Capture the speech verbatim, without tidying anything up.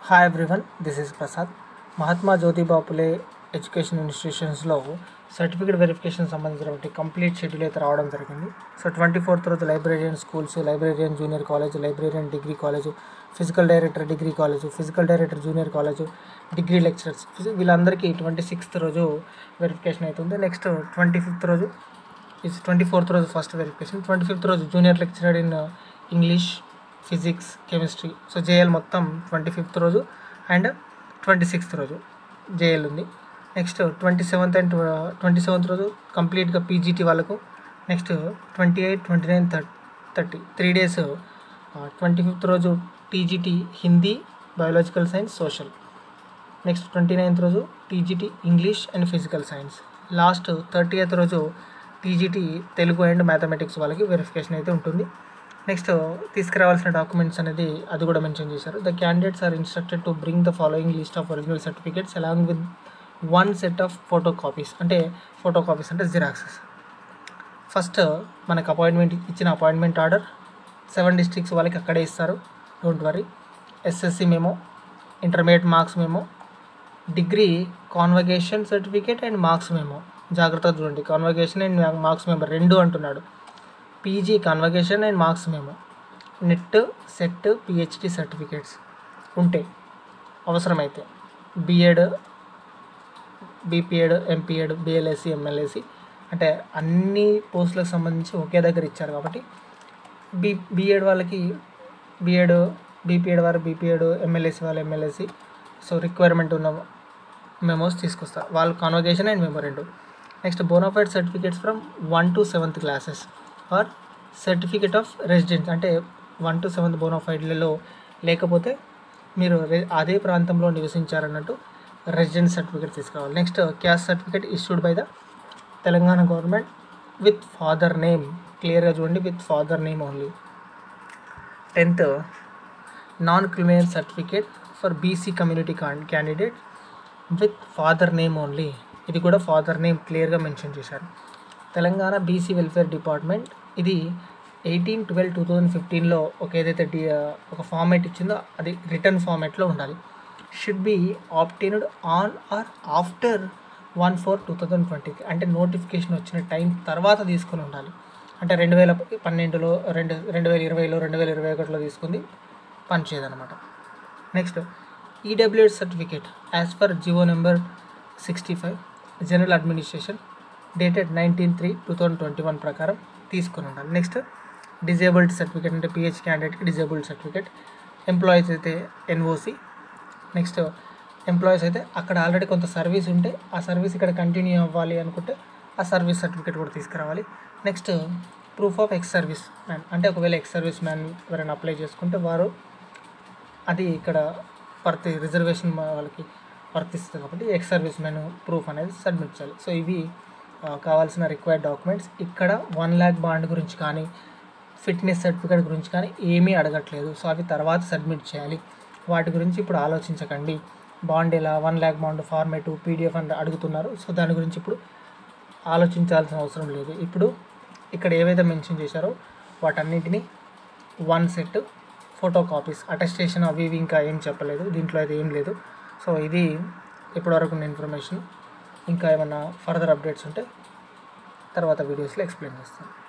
Hi everyone, this is Prasad. Mahatma Jyotiba Phule education ఇన్స్టిట్యూషన్స్లో certificate verification సంబంధించినటువంటి complete schedule అయితే రావడం జరిగింది. సో ట్వంటీ ఫోర్త్ రోజు librarian schools, librarian junior college, librarian degree college, physical director degree college, physical director junior college, degree lecturers వీళ్ళందరికీ twenty sixth రోజు verification అవుతుంది. Next twenty fifth రోజు is twenty fourth రోజు first verification. Twenty fifth రోజు junior lecturer in English, physics, chemistry. So JL మొత్తం twenty fifth రోజు and twenty sixth రోజు JL ఉంది. Next twenty seventh and twenty seventh రోజు కంప్లీట్గా పీజీటీ వాళ్ళకు. Next twenty eight twenty nine thirty three days. Twenty fifth రోజు TGT Hindi, biological science, social. Next twenty ninth రోజు TGT English and physical science. Last thirty eighth రోజు TGT Telugu and mathematics వాళ్ళకి verification అయితే ఉంటుంది. Next తీసుకురావాల్సిన documents అనేది అది కూడా మెన్షన్ చేశారు. The candidates are instructed to bring the following list of original certificates along with one set of photo copies. అంటే ఫోటో కాపీస్ అంటే జిరాక్సెస్. ఫస్ట్ మనకు అపాయింట్మెంట్ ఇచ్చిన అపాయింట్మెంట్ ఆర్డర్ సెవెన్ డిస్ట్రిక్ట్స్ వాళ్ళకి అక్కడే ఇస్తారు, don't worry. SSC memo, intermediate marks memo, degree convocation certificate and marks memo. జాగ్రత్తగా చూడండి, convocation and marks memo రెండు అంటున్నాడు. PG convocation and marks memo, NET, SET, PhD certificates ఉంటే అవసరమైతే BEd, BPEd, MPEd, BLSc, MLSc అంటే అన్ని పోస్టులకు సంబంధించి ఒకే దగ్గర ఇచ్చారు కాబట్టి బీ బీఎడ్ వాళ్ళకి బీఎడ్, బీపీఎడ్ వారు బీపీఎడ్, ఎమ్మెల్యేసి వాళ్ళు ఎమ్మెల్యేసి. సో రిక్వైర్మెంట్ ఉన్న మెమోస్ తీసుకొస్తారు వాళ్ళు, కాన్వకేషన్ అండ్ మెమో రెండు. Next bonafide certificates from one to seventh classes or certificate of residence. అంటే వన్ టు సెవెంత్ బోనాఫైడ్లలో లేకపోతే మీరు అదే ప్రాంతంలో నివసించారన్నట్టు రెసిడెన్స్ సర్టిఫికేట్ తీసుకురావాలి. Next caste certificate issued by the Telangana government with father name. క్లియర్గా చూడండి, with father name only. Tenth non criminal certificate for BC community candidate with father name only. ఇది కూడా ఫాదర్ నేమ్ క్లియర్గా మెన్షన్ చేశారు. Telangana BC welfare department ఇది eighteen twelve two thousand ఫిఫ్టీన్లో ఒక ఏదైతే డి ఒక ఫార్మేట్ ఇచ్చిందో అది రిటర్న్ ఫార్మేట్లో ఉండాలి. Should be obtained on or after one four two thousand ట్వంటీకి. అంటే నోటిఫికేషన్ వచ్చిన టైం తర్వాత తీసుకొని ఉండాలి. అంటే రెండు వేల పన్నెండులో రెండు రెండు వేల ఇరవైలో రెండు వేల ఇరవై ఒకటిలో తీసుకుంది పనిచేయదనమాట. Next EWS certificate as per GO number sixty five general administration dated nineteen three two thousand twenty one ప్రకారం తీసుకుని ఉండాలి. నెక్స్ట్ డిజేబుల్డ్ సర్టిఫికేట్ అంటే పిహెచ్ క్యాండిడేట్కి డిజేబుల్డ్ సర్టిఫికేట్. ఎంప్లాయీస్ అయితే ఎన్ఓసి. నెక్స్ట్ ఎంప్లాయీస్ అయితే అక్కడ ఆల్రెడీ కొంత సర్వీస్ ఉంటే ఆ సర్వీస్ ఇక్కడ కంటిన్యూ అవ్వాలి అనుకుంటే ఆ సర్వీస్ సర్టిఫికేట్ కూడా తీసుకురావాలి. Next proof of ex service man. అంటే ఒకవేళ ఎక్స్ సర్వీస్ మ్యాన్ ఎవరైనా అప్లై చేసుకుంటే వారు అది ఇక్కడ వర్తి రిజర్వేషన్ వాళ్ళకి వర్తిస్తుంది కాబట్టి ఎక్స్ సర్వీస్ మ్యాన్ ప్రూఫ్ అనేది సబ్మిట్ చేయాలి. సో ఇవి కావాల్సిన రిక్వైర్డ్ డాక్యుమెంట్స్. ఇక్కడ వన్ ల్యాక్ బాండ్ గురించి కానీ ఫిట్నెస్ సర్టిఫికేట్ గురించి కానీ ఏమీ అడగట్లేదు. సో అవి తర్వాత సబ్మిట్ చేయాలి. వాటి గురించి ఇప్పుడు ఆలోచించకండి. బాండ్ ఎలా, one lakh bond format, PDF అని అడుగుతున్నారు. సో దాని గురించి ఇప్పుడు ఆలోచించాల్సిన అవసరం లేదు. ఇప్పుడు ఇక్కడ ఏవైతే మెన్షన్ చేశారో వాటన్నిటిని one set photo copies, attestation అవి ఇవి ఇంకా ఏం చెప్పలేదు, దీంట్లో అయితే ఏం లేదు. సో ఇది ఇప్పటివరకు ఉన్న ఇన్ఫర్మేషన్. ఇంకా ఏమైనా ఫర్దర్ అప్డేట్స్ ఉంటే తర్వాత వీడియోస్లో ఎక్స్ప్లెయిన్ చేస్తాను.